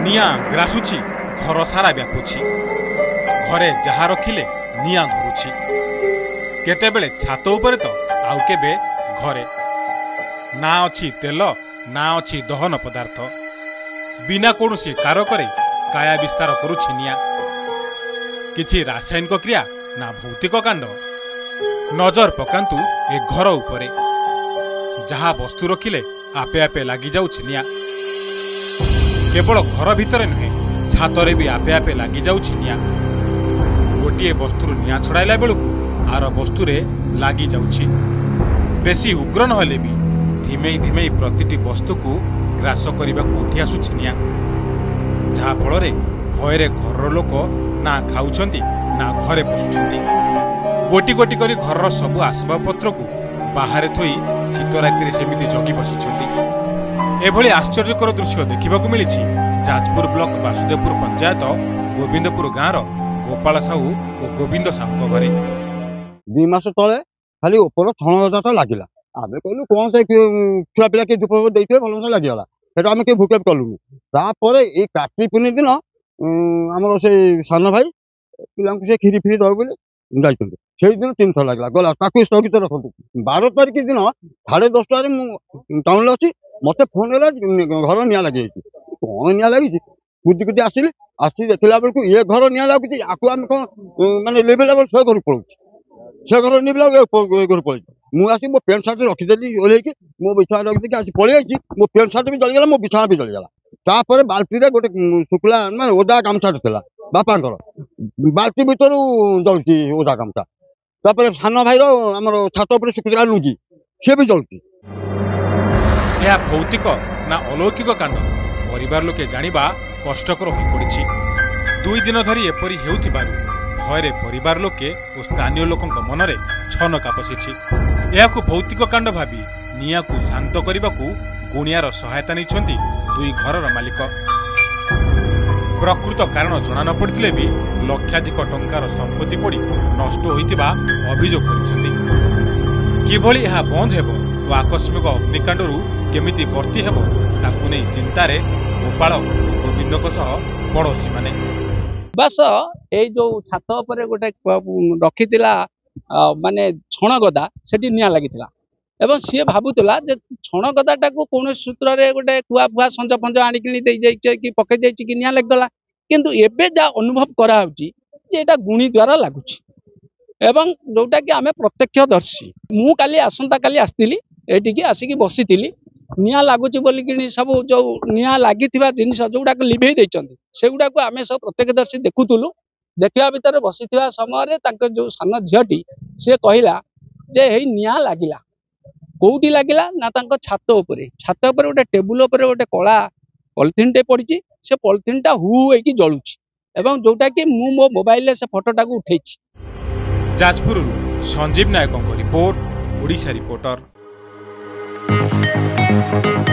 निया ग्रासुची घर सारा व्यापुची घरे जहा रखिले निया धरुची केतेबेले छात उपरे तो आउ केबे घरे ना अछि तेल ना अछि दहन पदार्थ बिना कोनोसी कारकरे काया विस्तार करुछि निया किछि रासायनिक क्रिया ना भौतिक कांड नजर पकांतु ए घर उपरे जहा वस्तु रखिले आपे आपे लागि जाउछि निया केवल घर भितर नुहे छातरे भी आपे आपे लागि जाउछि निया गोटिए वस्तु निया छड़ाइला बेलकु आर वस्तु रे लागि जाउछि बेसी उग्र नहले भी धीमे धीमे प्रतिटी वस्तु को ग्रास करने को उठी आसुछि निया जहा फल भୟରେ घर लोक ना खाउछंती ना घरे पशुछंती गोटी गोटी करी घर सब आसबाबपत्र को बाहर थोई शीत राति सेमिति जगी बसिछंती एभली आश्चर्यकर दृश्य देखा मिली जाजपुर ब्लॉक वासुदेवपुर पंचायत गोविंदपुर गाँव गोपाल साहू और गोविंद साहू घरे 2 मास तले खाली ऊपर छणगदाटा लगिला आमे कहलु कौन से छुआ पिला के धूप देइथे भल लगिगला सेटा आमे के भूके कलुनी तापर ए काटी पुनी दिन हमर से सान भाई पिला से खीरी फिरी दो बोले जाइछन से दिन 300 लागला गला ताकू स्थगित रखंतु 12 तारिख दिन 10:30 रे मु टाउन ले अछि मते फोन एला घर निया लागि कौन निया लागि कुदी कुदी आसिले आसी देखला बेलकु ये घर निया लागि आकु आमे कोन माने लेवल लेवल से घर पळु से घर निबला घर पळु मु आसी मो पेंट शर्ट रखिदेली ओलेकी मो बिछा रखिदेकी आसी पळि आइछि मो पेंट शर्ट भी जलिगला मो बिछा भी जलिगला तापर बाल्टी रे गोटे सुकला माने ओदा गामछा थिला बापांकर बाल्टी भीतर जलती ओदा गामछा तापर सान भाई रो हमर छात ऊपर सुकला लुंगी से भी जलती या भौतिक ना अलौकिक कांड परिवार लोके जानिबा कष्टकर होई पड़िछि 2 दिन धरी एपरी हेउथिबारु भयरे परिवार लोके और स्थानीय लोकंक मनरे छनका पशिछि याकु भौतिक कांड भाबी निया को शांत करबाकू गुणियार सहायता नैछंती 2 घरर मालिक प्रकृत कारण जना न पड़थिले भी लक्षाधिक टंकार संपत्ति पड़ी नष्ट होइतिबा अभियोग करिसेंती किभली यह बंद हेबो और आकस्मिक अग्निकांडरू केमिति वर्ती हेबो ताकू नै चिंतारे गोपाल गोविंदक सह पड़ोशी माने बस ये जो छात पर गोटे रखी माने छण गदा से निया लगी एवं सी भावुला छण गदाटा को कौन सूत्र रे गोटे कुआ फुआ संज फंज आनिकी पकई जाइए कि निया लगला किंतु एबे जा अनुभव कराया गुणी द्वारा लगुच एवं जोटा कि आम प्रत्यक्षदर्शी मु काली आसंता काली आसती ये आसिकी बसी निया लगुच बोलिकी सब जो निया लगी जिन जोगुड़ा लिभे देइचंती सेगुड़ा को आम सब प्रत्यक्षदर्शी देखुलु देखा भितर बसी समय जो सान झीटी सी कहला जे हे निया लगिला कौटी लगिला ना छात उपरे गोटे टेबुल गोटे कला पॉलिथिन टे पड़ी से पॉलिथिन टा हु होइकी जलुची एवं जोटा कि मु मो मोबाइल से फोटोटा को उठे जाजपुर संजीव नायक रिपोर्ट ओडिशा रिपोर्टर।